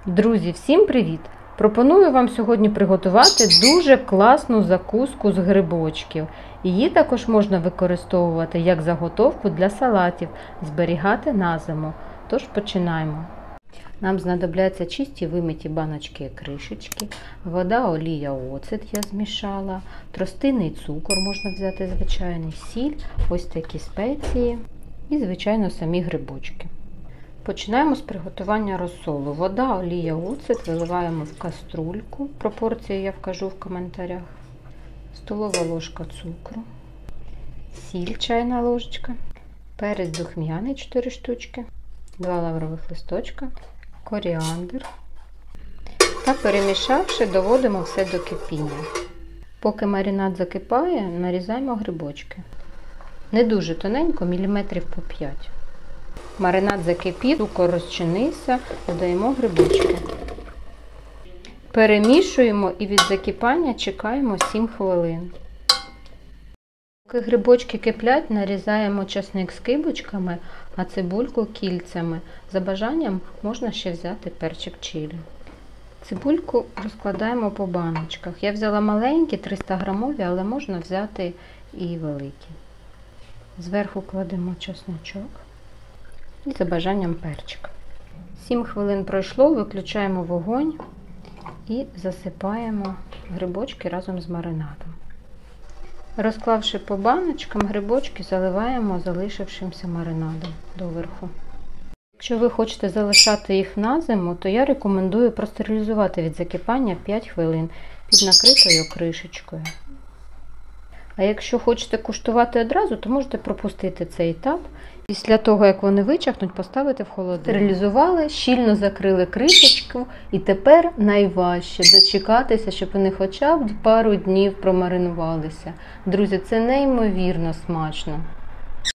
Друзі, всім привіт! Пропоную вам сьогодні приготувати дуже класну закуску з грибочків. Її також можна використовувати як заготовку для салатів, зберігати на зиму. Тож починаємо. Нам знадобляться чисті вимиті баночки і кришечки, вода, олія, оцет я змішала, тростинний цукор можна взяти звичайний, сіль, ось такі спеції і, звичайно, самі грибочки. Починаємо з приготування розсолу. Вода, олія, оцет виливаємо в каструльку. Пропорції я вкажу в коментарях. Столова ложка цукру, сіль чайна ложечка, перець духмяний 4 штучки, 2 лаврових листочка, коріандр. Та перемішавши, доводимо все до кипіння. Поки маринад закипає, нарізаємо грибочки. Не дуже тоненько, міліметрів по 5. Маринад закипів, цукор розчинився, додаємо грибочки. Перемішуємо і від закипання чекаємо 7 хвилин. Поки грибочки киплять, нарізаємо часник скибочками, а цибульку кільцями. За бажанням можна ще взяти перчик чилі. Цибульку розкладаємо по баночках. Я взяла маленькі, 300 грамові, але можна взяти і великі. Зверху кладемо чесночок. І за бажанням перчик. 7 хвилин пройшло, виключаємо вогонь і засипаємо грибочки разом з маринадом. Розклавши по баночкам, грибочки заливаємо залишившимся маринадом доверху. Якщо ви хочете залишати їх на зиму, то я рекомендую простерилізувати від закипання 5 хвилин під накритою кришечкою. А якщо хочете куштувати одразу, то можете пропустити цей етап. Після того, як вони вичахнуть, поставити в холодильник. Стерилізували, щільно закрили кришечку і тепер найважче дочекатися, щоб вони хоча б пару днів промаринувалися. Друзі, це неймовірно смачно.